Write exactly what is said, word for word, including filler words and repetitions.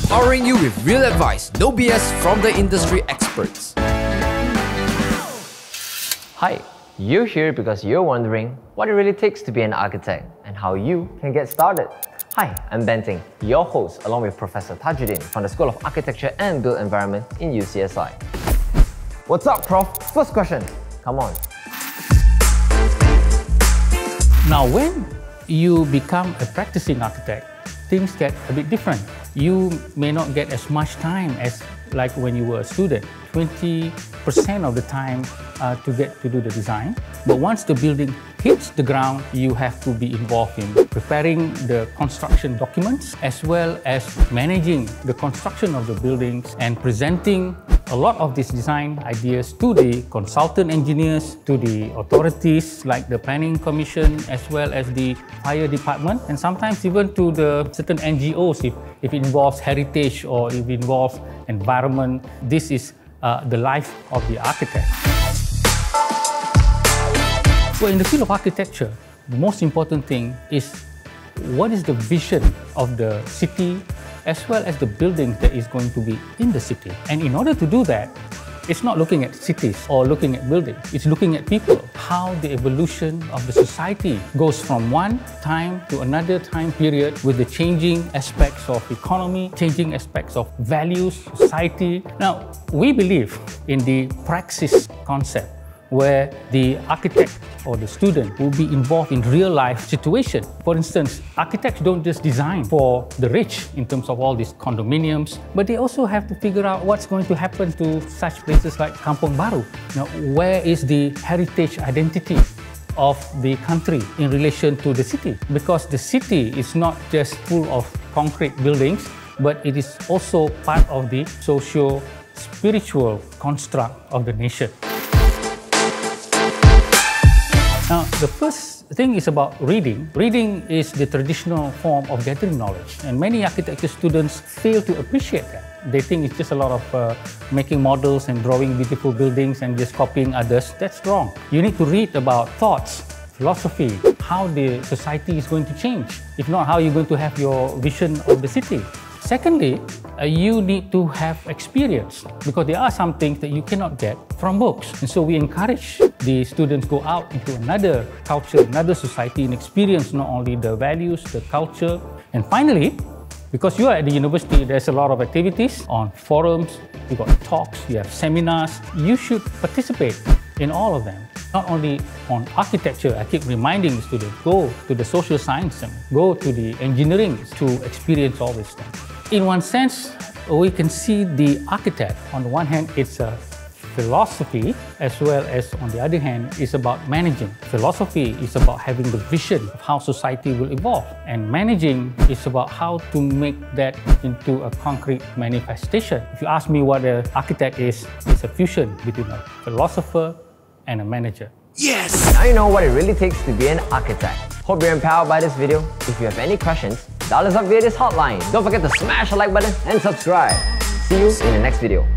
empowering you with real advice, no B S from the industry experts. Hi, you're here because you're wondering what it really takes to be an architect and how you can get started. Hi, I'm Benting, your host, along with Professor Tajuddin from the School of Architecture and Built Environment in U C S I. What's up, Prof? First question, come on. Now, when you become a practicing architect, things get a bit different. You may not get as much time as like when you were a student, twenty percent of the time uh, to get to do the design. But once the building hits the ground, you have to be involved in preparing the construction documents as well as managing the construction of the buildings and presenting a lot of these design ideas to the consultant engineers, to the authorities like the Planning Commission as well as the Fire Department, and sometimes even to the certain N G Os if, if it involves heritage or if it involves environment. This is uh, the life of the architect. Well, in the field of architecture, the most important thing is what is the vision of the city as well as the building that is going to be in the city. And in order to do that, it's not looking at cities or looking at buildings, it's looking at people, how the evolution of the society goes from one time to another time period with the changing aspects of economy, changing aspects of values, society. Now, we believe in the praxis concept, where the architect or the student will be involved in real-life situation. For instance, architects don't just design for the rich in terms of all these condominiums, but they also have to figure out what's going to happen to such places like Kampung Baru. Now, where is the heritage identity of the country in relation to the city? Because the city is not just full of concrete buildings, but it is also part of the socio-spiritual construct of the nation. Now, the first thing is about reading. Reading is the traditional form of gathering knowledge, and many architecture students fail to appreciate that. They think it's just a lot of uh, making models and drawing beautiful buildings and just copying others. That's wrong. You need to read about thoughts, philosophy, how the society is going to change. If not, how are you going to have your vision of the city? Secondly, uh, you need to have experience, because there are some things that you cannot get from books. And so we encourage the students go out into another culture, another society, and experience not only the values, the culture. And finally, because you are at the university, there's a lot of activities on forums, you've got talks, you have seminars. You should participate in all of them. Not only on architecture, I keep reminding the students, go to the social science, go to the engineering to experience all these things. In one sense, we can see the architect, on the one hand, it's a philosophy, as well as on the other hand, it's about managing. Philosophy is about having the vision of how society will evolve, and managing is about how to make that into a concrete manifestation. If you ask me what an architect is, it's a fusion between a philosopher and a manager. Yes! Now you know what it really takes to be an architect. Hope you're empowered by this video. If you have any questions, dial us up via this hotline. Don't forget to smash the like button and subscribe. See you in the next video.